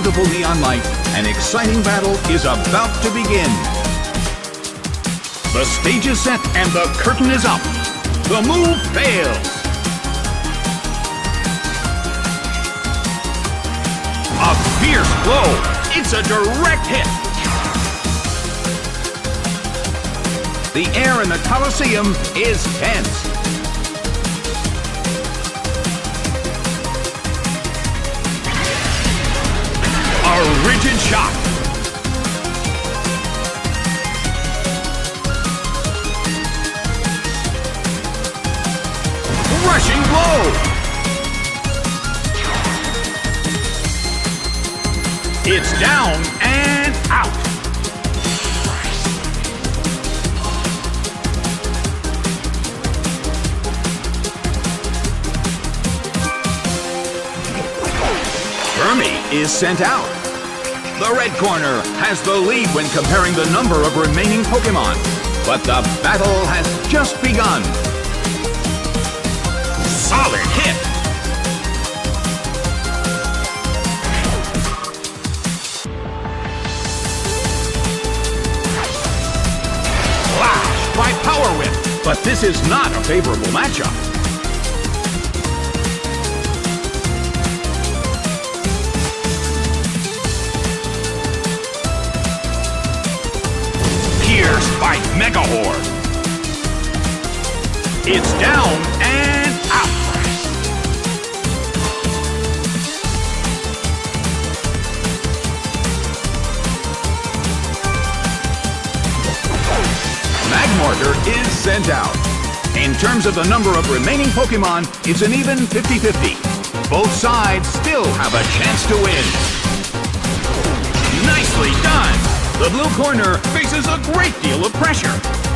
beautiful neon light, an exciting battle is about to begin. The stage is set and the curtain is up. The move fails. A fierce blow. It's a direct hit. The air in the Colosseum is tense. A rigid shot. Rushing blow. It's down and out. Burmy is sent out. The red corner has the lead when comparing the number of remaining Pokémon, but the battle has just begun. Solid hit. Flash by Power Whip, but this is not a favorable matchup. Pierced by Megahorn. It's down and out. Magmortar is sent out. In terms of the number of remaining Pokémon, it's an even 50-50. Both sides still have a chance to win. Nicely done! The blue corner faces a great deal of pressure.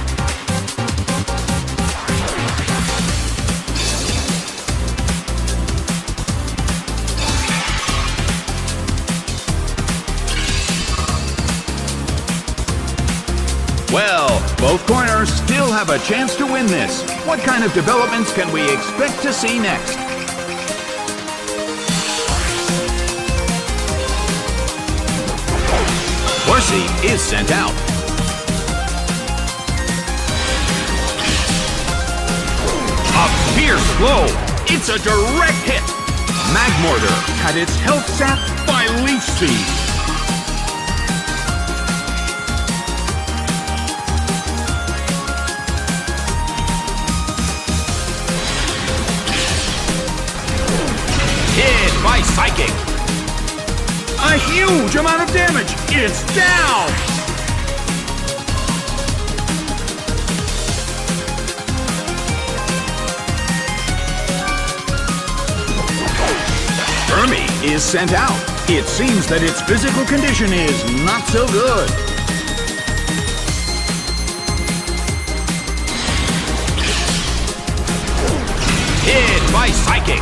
Well, both corners still have a chance to win this. What kind of developments can we expect to see next? Horsey is sent out. A fierce blow. It's a direct hit. Magmortar had its health sapped by Leech Seed. Hit by Psychic. A huge amount of damage! It's down! Burmy is sent out. It seems that its physical condition is not so good. Hit by Psychic.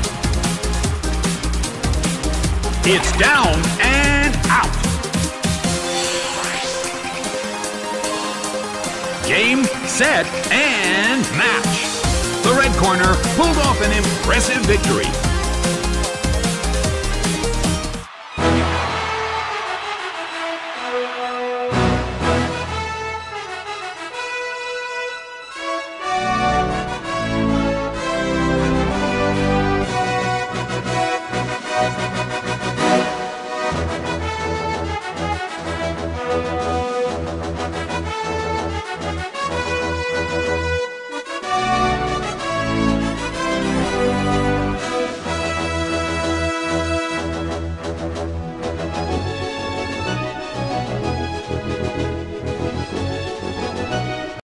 It's down and out. Game, set, and match. The red corner pulled off an impressive victory.